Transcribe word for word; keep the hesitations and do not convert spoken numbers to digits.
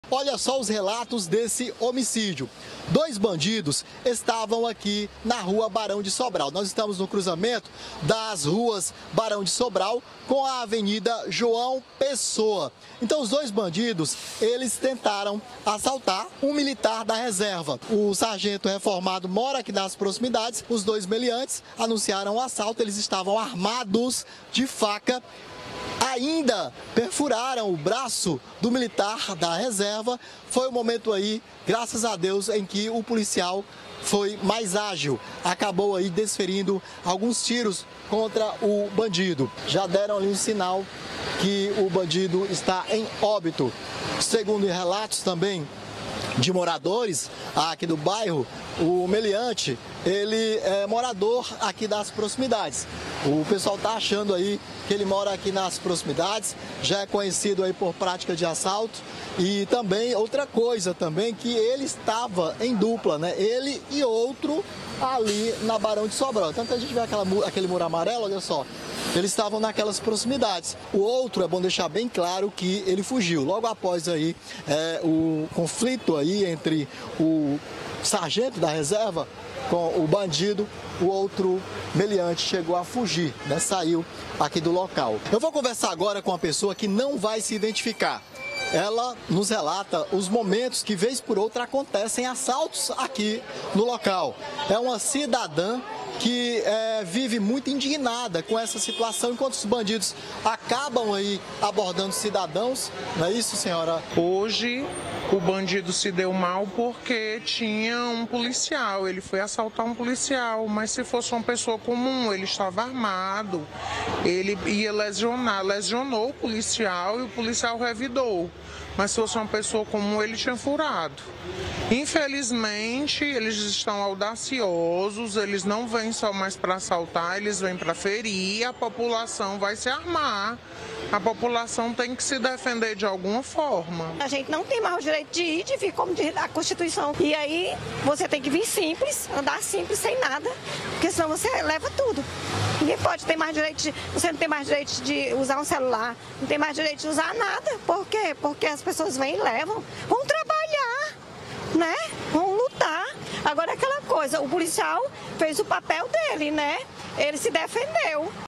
Olha só os relatos desse homicídio. Dois bandidos estavam aqui na rua Barão de Sobral. Nós estamos no cruzamento das ruas Barão de Sobral com a Avenida João Pessoa. Então os dois bandidos, eles tentaram assaltar um militar da reserva. O sargento reformado mora aqui nas proximidades. Os dois meliantes anunciaram o assalto, eles estavam armados de faca. Ainda perfuraram o braço do militar da reserva. Foi o momento aí, graças a Deus, em que o policial foi mais ágil. Acabou aí desferindo alguns tiros contra o bandido. Já deram ali um sinal que o bandido está em óbito. Segundo relatos também de moradores aqui do bairro, o meliante, ele é morador aqui das proximidades. O pessoal tá achando aí que ele mora aqui nas proximidades, já é conhecido aí por prática de assalto. E também outra coisa também, que ele estava em dupla, né? Ele e outro ali na Barão de Sobral. Tanto que a gente vê aquela, aquele muro amarelo, olha só. Eles estavam naquelas proximidades. O outro, é bom deixar bem claro que ele fugiu. Logo após aí é, o conflito aí entre o sargento da reserva com o bandido, o outro meliante chegou a fugir, né? Saiu aqui do local. Eu vou conversar agora com uma pessoa que não vai se identificar. Ela nos relata os momentos que, vez por outra, acontecem assaltos aqui no local. É uma cidadã que é, vive muito indignada com essa situação, enquanto os bandidos acabam aí abordando cidadãos. Não é isso, senhora? Hoje o bandido se deu mal porque tinha um policial, ele foi assaltar um policial, mas se fosse uma pessoa comum, ele estava armado, ele ia lesionar, lesionou o policial e o policial revidou. Mas se fosse uma pessoa comum, ele tinha furado. Infelizmente, eles estão audaciosos, eles não vêm só mais para assaltar, eles vêm para ferir, a população vai se armar. A população tem que se defender de alguma forma. A gente não tem mais o direito de ir, de vir como diz a Constituição. E aí você tem que vir simples, andar simples, sem nada, porque senão você leva tudo. Ninguém pode ter mais direito de, você não tem mais direito de usar um celular, não tem mais direito de usar nada. Por quê? Porque as pessoas vêm e levam, vão trabalhar, né? Vão lutar. Agora aquela coisa, o policial fez o papel dele, né? Ele se defendeu.